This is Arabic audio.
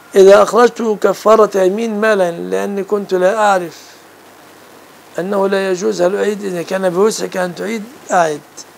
إذا أخرجته كفارة يمين مالا لأني كنت لا أعرف أنه لا يجوز، هل أعيد؟ إذا كان بوسعك أن تعيد أعد.